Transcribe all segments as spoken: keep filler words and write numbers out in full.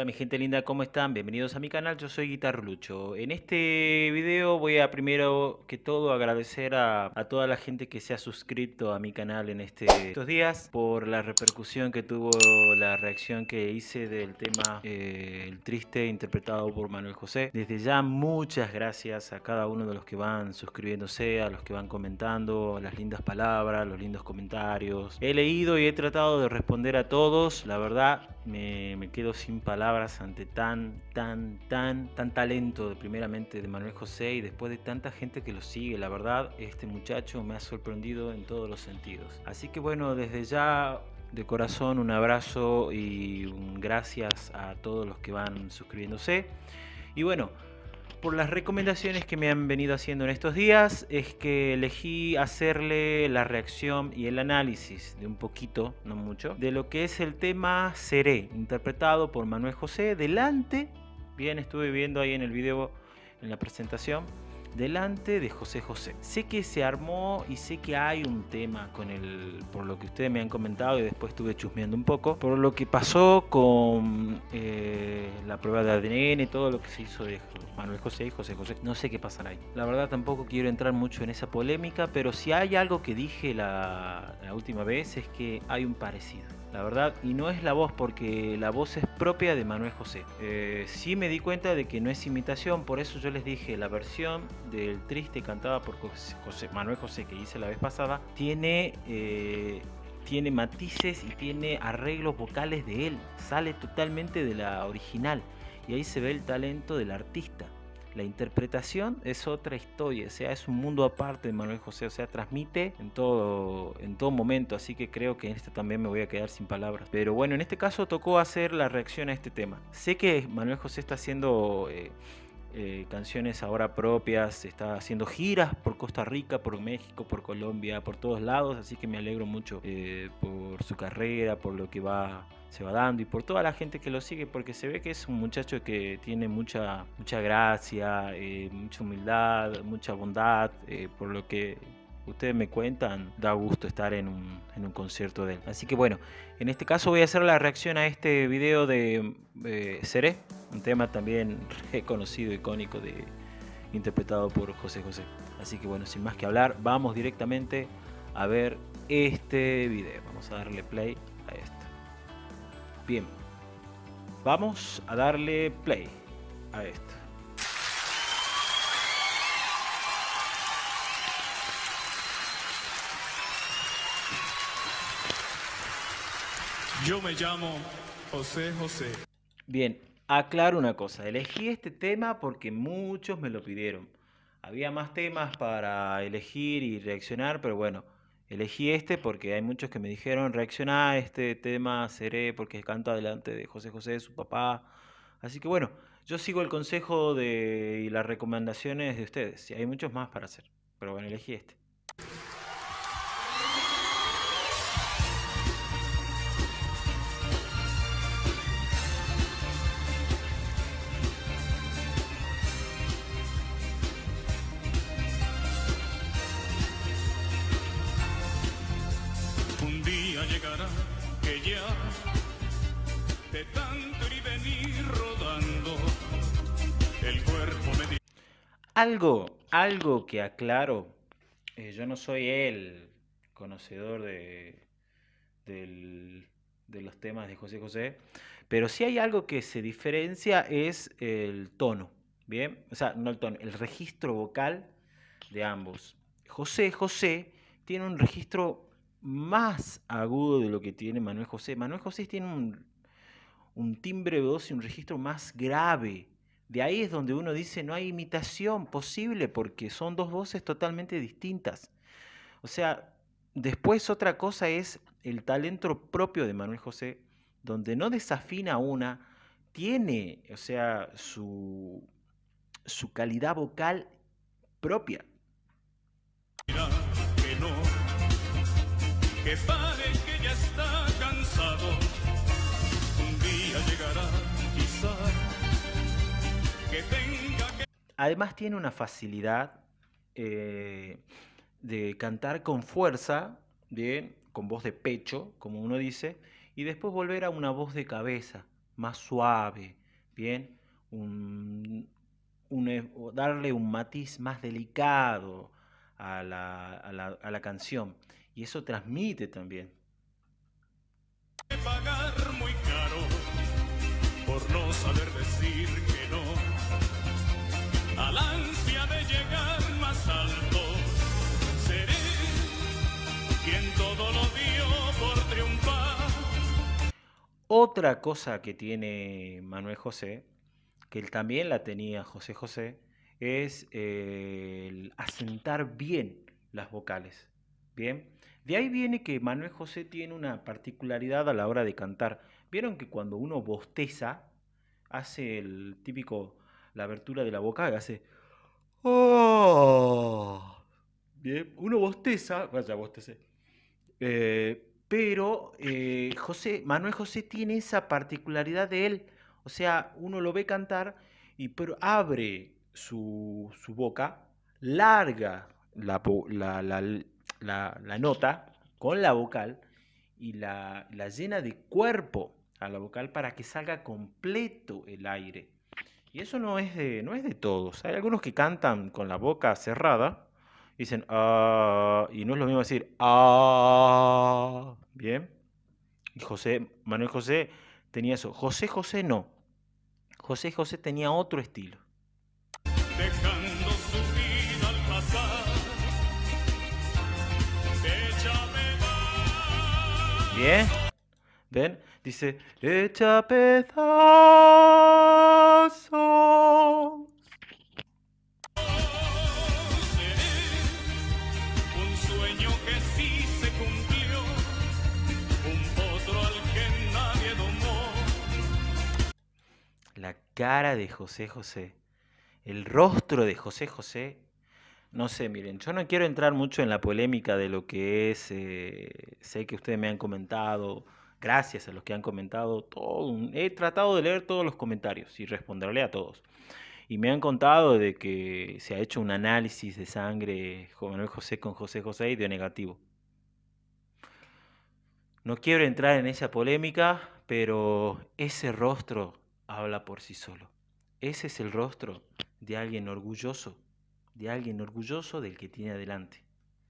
Hola mi gente linda, ¿cómo están? Bienvenidos a mi canal, yo soy Guitarlucho. En este video voy a primero que todo agradecer a, a toda la gente que se ha suscrito a mi canal en este, estos días por la repercusión que tuvo la reacción que hice del tema eh, El Triste interpretado por Manuel José. Desde ya muchas gracias a cada uno de los que van suscribiéndose, a los que van comentando, las lindas palabras, los lindos comentarios. He leído y he tratado de responder a todos, la verdad me, me quedo sin palabras ante tan, tan, tan, tan talento primeramente de Manuel José y después de tanta gente que lo sigue. La verdad, este muchacho me ha sorprendido en todos los sentidos. Así que bueno, desde ya de corazón un abrazo y un gracias a todos los que van suscribiéndose. Y bueno, por las recomendaciones que me han venido haciendo en estos días, es que elegí hacerle la reacción y el análisis de un poquito, no mucho, de lo que es el tema Seré, interpretado por Manuel José, delante, bien, estuve viendo ahí en el video, en la presentación, delante de José José. Sé que se armó y sé que hay un tema con el, por lo que ustedes me han comentado y después estuve chusmeando un poco, por lo que pasó con eh, la prueba de A D N, todo lo que se hizo de Manuel José y José José. No sé qué pasará ahí. La verdad tampoco quiero entrar mucho en esa polémica, pero si hay algo que dije la, la última vez es que hay un parecido. La verdad, y no es la voz, porque la voz es propia de Manuel José. Eh, sí me di cuenta de que no es imitación, por eso yo les dije, la versión del Triste cantada por José, José, Manuel José que hice la vez pasada, tiene, eh, tiene matices y tiene arreglos vocales de él, sale totalmente de la original, y ahí se ve el talento del artista. La interpretación es otra historia, o sea, es un mundo aparte de Manuel José, o sea, transmite en todo, en todo momento, así que creo que en este también me voy a quedar sin palabras. Pero bueno, en este caso tocó hacer la reacción a este tema. Sé que Manuel José está haciendo eh, eh, canciones ahora propias, está haciendo giras por Costa Rica, por México, por Colombia, por todos lados, así que me alegro mucho eh, por su carrera, por lo que va... se va dando y por toda la gente que lo sigue, porque se ve que es un muchacho que tiene mucha, mucha gracia, eh, mucha humildad, mucha bondad, eh, por lo que ustedes me cuentan, da gusto estar en un, en un concierto de él. Así que bueno, en este caso voy a hacer la reacción a este video de eh, Seré, un tema también reconocido, icónico, de, interpretado por José José. Así que bueno, sin más que hablar, vamos directamente a ver este video. Vamos a darle play a esto. Bien, vamos a darle play a esto. Yo me llamo José José. Bien, aclaro una cosa, elegí este tema porque muchos me lo pidieron. Había más temas para elegir y reaccionar, pero bueno, elegí este porque hay muchos que me dijeron reaccionar a este tema, Seré, porque canta delante de José José, su papá. Así que bueno, yo sigo el consejo de, y las recomendaciones de ustedes. Y hay muchos más para hacer, pero bueno, elegí este. Un día llegará que ya de tanto ir y venir rodando el cuerpo me... Algo, algo que aclaro, eh, yo no soy el conocedor de, del- de los temas de José José, pero sí hay algo que se diferencia es el tono, ¿bien? O sea, no el tono, el registro vocal de ambos. José José tiene un registro más agudo de lo que tiene Manuel José. Manuel José tiene un, un timbre de voz y un registro más grave. De ahí es donde uno dice no hay imitación posible porque son dos voces totalmente distintas. O sea, después otra cosa es el talento propio de Manuel José, donde no desafina una, tiene, o sea, su, su calidad vocal propia. dirá que no, que pare, que ya está cansado. Un día llegará quizá que tenga que... Además tiene una facilidad eh, de cantar con fuerza, bien, con voz de pecho, como uno dice, y después volver a una voz de cabeza. más suave, ¿bien? Un, un, darle un matiz más delicado a la, a la, a la canción. Y eso transmite también. Pagar muy caro por no saber decir que no al ansia de llegar más alto. Seré quien todo lo dio por triunfar. Otra cosa que tiene Manuel José, que él también la tenía José José, es eh, el asentar bien las vocales. Bien, de ahí viene que Manuel José tiene una particularidad a la hora de cantar. Vieron que cuando uno bosteza, hace el típico, la abertura de la boca y hace... Oh. Bien, uno bosteza, vaya, bostecé. Eh, pero eh, José, Manuel José tiene esa particularidad de él. O sea, uno lo ve cantar y pero abre su, su boca, larga la, la, la, la, la nota con la vocal y la, la llena de cuerpo a la vocal para que salga completo el aire. Y eso no es de, no es de todos. Hay algunos que cantan con la boca cerrada, dicen ah, y no es lo mismo decir ah, bien. Y José, Manuel José tenía eso. José José no. José José tenía otro estilo. Dejando su vida al pasar, échame más. Bien. ¿Ven? Dice echa pedazos. Un sueño que sí se cumplió, un potro al que nadie domó. La cara de José José, el rostro de José José, no sé, miren, yo no quiero entrar mucho en la polémica de lo que es, eh, sé que ustedes me han comentado, gracias a los que han comentado, todo un- he tratado de leer todos los comentarios y responderle a todos. Y me han contado de que se ha hecho un análisis de sangre Juan Manuel José con José José y dio negativo. No quiero entrar en esa polémica, pero ese rostro habla por sí solo. Ese es el rostro de alguien orgulloso, de alguien orgulloso del que tiene adelante.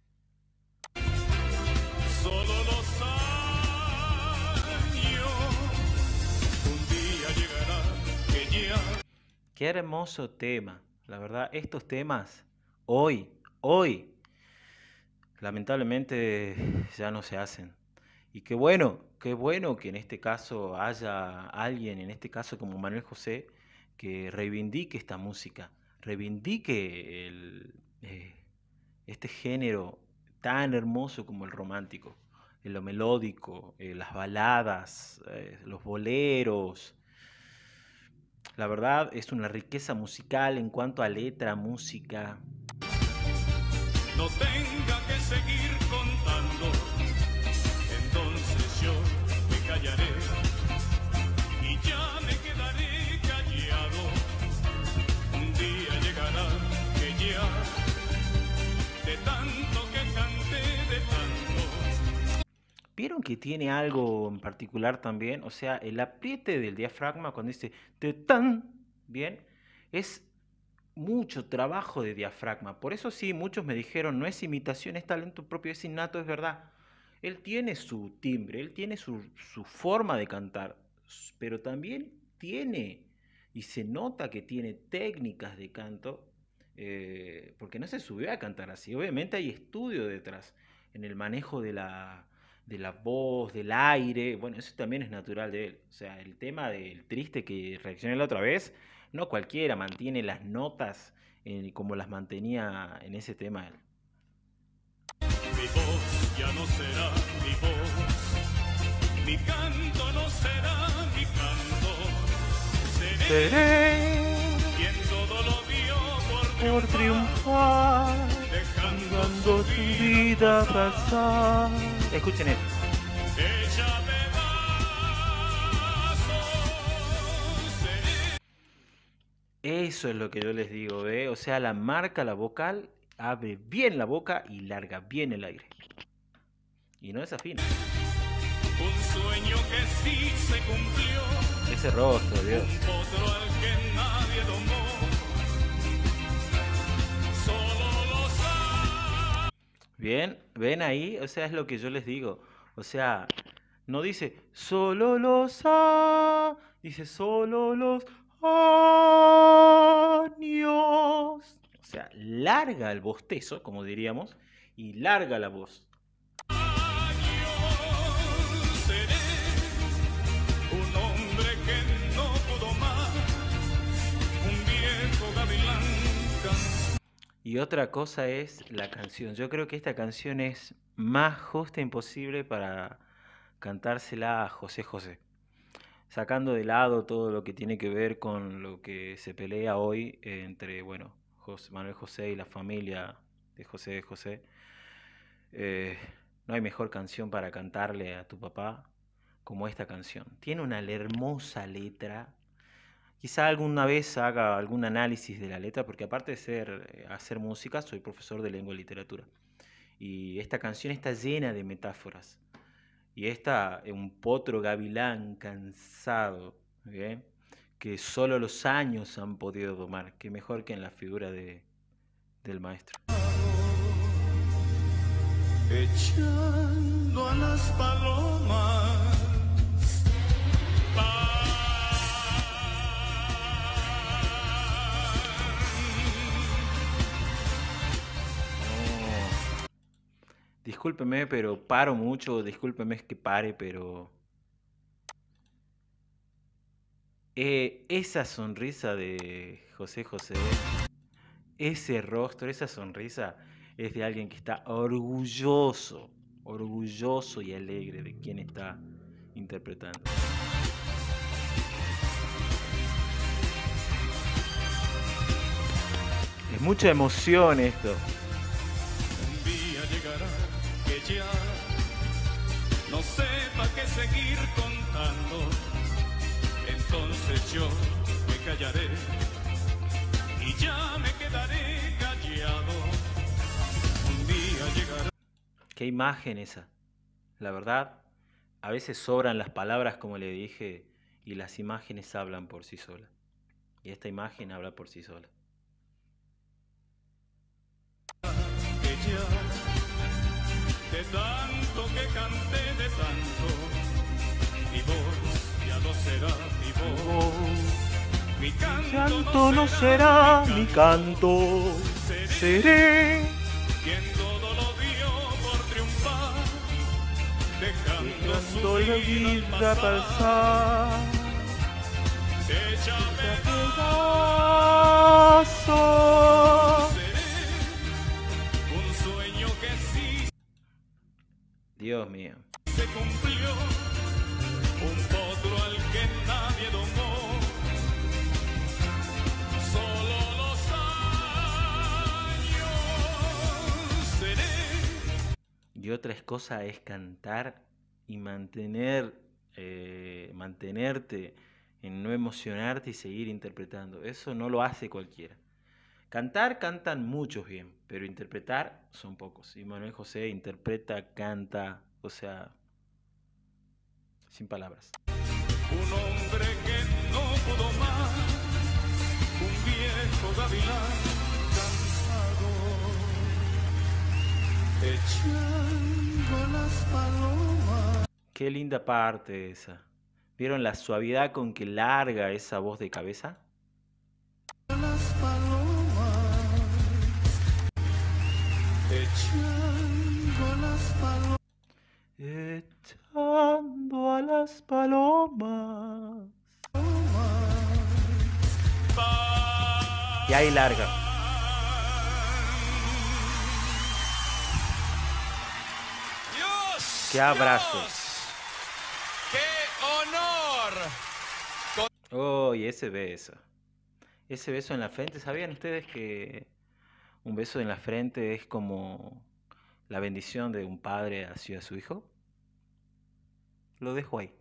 Solo los años, un día llegará que ya. Qué hermoso tema, la verdad, estos temas hoy, hoy, lamentablemente ya no se hacen. Y qué bueno, qué bueno que en este caso haya alguien, en este caso como Manuel José, que reivindique esta música, reivindique el, eh, este género tan hermoso como el romántico, en lo melódico, eh, las baladas, eh, los boleros. La verdad es una riqueza musical en cuanto a letra, música. No tenga que seguir contando, entonces yo me callaré y ya me quedaré callado. Un día llegará que ya, de tanto que canté, de tanto. ¿Vieron que tiene algo en particular también? O sea, el apriete del diafragma cuando dice te tan, bien, es mucho trabajo de diafragma. Por eso sí, muchos me dijeron, no es imitación, es talento propio, es innato, es verdad. Él tiene su timbre, él tiene su, su forma de cantar, pero también tiene, y se nota que tiene técnicas de canto, eh, porque no se subió a cantar así. Obviamente hay estudio detrás, en el manejo de la, de la voz, del aire. Bueno, eso también es natural de él. O sea, el tema del triste que reaccioné la otra vez, no cualquiera mantiene las notas eh, como las mantenía en ese tema él. Mi voz ya no será mi voz, mi canto no será mi canto. Seré, Seré quien todo lo dio por por triunfar, triunfar, dejando dando su vida pasar. Escuchen esto. hecha pedazos. Seré. Eso es lo que yo les digo, ¿eh? O sea, la marca, la vocal, abre bien la boca y larga bien el aire. Y no desafina. un sueño que sí se cumplió. Ese rostro, Dios. Un potro al que nadie domó. Solo lo sabe. Bien, ven ahí, o sea, es lo que yo les digo. O sea, no dice solo los a, dice solo los años. O sea, larga el bostezo, como diríamos, y larga la voz. Seré un hombre que no pudo más, un viejo gavilán. Y otra cosa es la canción. Yo creo que esta canción es más justa imposible para cantársela a José José. Sacando de lado todo lo que tiene que ver con lo que se pelea hoy entre, bueno, José, Manuel José y la familia de José José. Eh, no hay mejor canción para cantarle a tu papá como esta canción. Tiene una hermosa letra. Quizá alguna vez haga algún análisis de la letra, porque aparte de ser, hacer música, soy profesor de lengua y literatura. Y esta canción está llena de metáforas. Y esta es un potro gavilán cansado, ¿bien? Que solo los años han podido domar, que mejor que en la figura de, del maestro. Echando a las palomas. Discúlpeme, pero paro mucho. Discúlpeme que pare, pero... Eh, esa sonrisa de José José, ese rostro, esa sonrisa es de alguien que está orgulloso, orgulloso y alegre de quien está interpretando. Es mucha emoción esto. Un día llegará que ya no sepa qué seguir contando. Entonces yo me callaré y ya me quedaré callado. Un día llegará. Qué imagen esa. La verdad, a veces sobran las palabras, como le dije, y las imágenes hablan por sí solas. Y esta imagen habla por sí sola. Que ya, de tanto que canté, de tanto, mi voz ya no será mi voz. Mi canto no será mi canto. Seré Quien todo lo dio por triunfar, dejando dejando su la vida al vida pasar. pasar. Échame Pedazo. seré un sueño que sí Dios mío. se cumplió, un potro al que nadie domó. Solo los años seré. Y otra cosa es cantar y mantener, eh, mantenerte en no emocionarte y seguir interpretando. Eso no lo hace cualquiera. Cantar, cantan muchos bien, pero interpretar son pocos. Y Manuel José interpreta, canta, o sea, sin palabras. Un hombre que no pudo más, un viejo gavilán cansado, echando las palomas. Qué linda parte esa. ¿Vieron la suavidad con que larga esa voz de cabeza? Las palomas, echando las palomas. Echando a las palomas. Y ahí larga. Dios, Qué abrazo. Dios, qué honor. Oh, y ese beso. Ese beso en la frente. ¿Sabían ustedes que un beso en la frente es como la bendición de un padre hacia su hijo? Lo dejo ahí.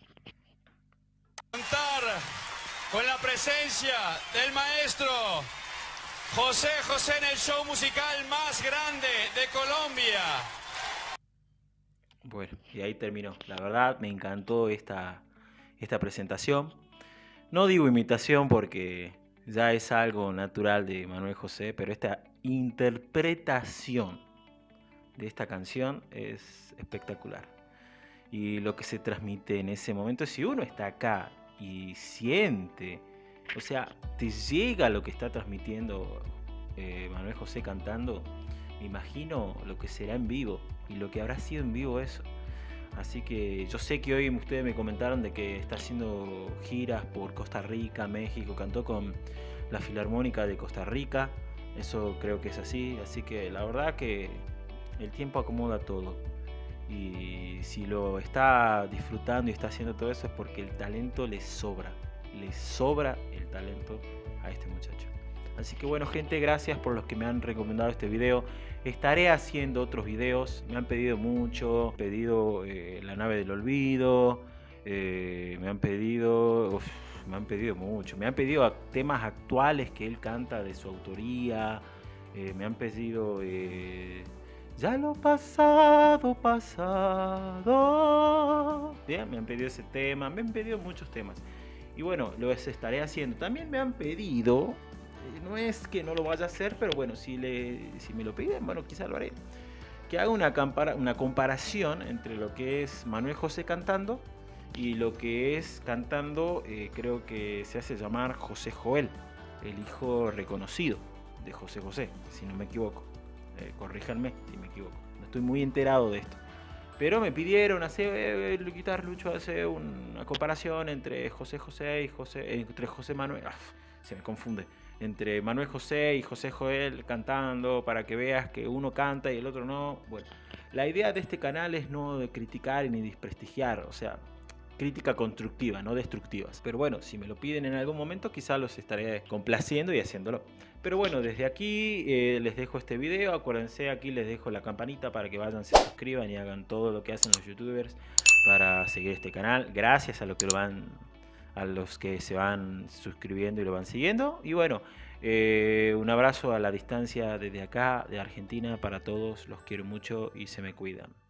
Contar con la presencia del maestro José José en el show musical más grande de Colombia. Bueno, y ahí terminó. La verdad me encantó esta, esta presentación. No digo imitación porque ya es algo natural de Manuel José, pero esta interpretación de esta canción es espectacular. Y lo que se transmite en ese momento, si uno está acá y siente, o sea, te llega lo que está transmitiendo eh, Manuel José cantando, me imagino lo que será en vivo y lo que habrá sido en vivo eso. Así que yo sé que hoy ustedes me comentaron de que está haciendo giras por Costa Rica, México, cantó con la Filarmónica de Costa Rica, eso creo que es así, así que la verdad que el tiempo acomoda todo. Y si lo está disfrutando y está haciendo todo eso es porque el talento le sobra, le sobra el talento a este muchacho. Así que bueno, gente, gracias por los que me han recomendado este video. Estaré haciendo otros videos, me han pedido mucho, pedido eh, La Nave del Olvido, eh, me han pedido, uf, me han pedido mucho, me han pedido temas actuales que él canta de su autoría, eh, me han pedido eh, ya lo pasado, pasado. Bien, me han pedido ese tema, me han pedido muchos temas. Y bueno, los estaré haciendo. También me han pedido, no es que no lo vaya a hacer, pero bueno, si, le, si me lo piden, bueno, quizá lo haré, que haga una, compara, una comparación entre lo que es Manuel José cantando y lo que es cantando, eh, creo que se hace llamar José Joel, el hijo reconocido de José José, si no me equivoco. Eh, corríjanme si me equivoco, no estoy muy enterado de esto. Pero me pidieron hacer, eh, Guitar Lucho hace una comparación entre José José y José, eh, entre José Manuel, ah, se me confunde, entre Manuel José y José Joel cantando, para que veas que uno canta y el otro no. Bueno, la idea de este canal es no de criticar ni desprestigiar, o sea, crítica constructiva, no destructivas. Pero bueno, si me lo piden en algún momento, quizá los estaré complaciendo y haciéndolo. Pero bueno, desde aquí eh, les dejo este video. Acuérdense, aquí les dejo la campanita para que vayan, se suscriban y hagan todo lo que hacen los youtubers para seguir este canal. Gracias a los que lo van, a los que se van suscribiendo y lo van siguiendo. Y bueno, eh, un abrazo a la distancia desde acá, de Argentina, para todos. Los quiero mucho y se me cuidan.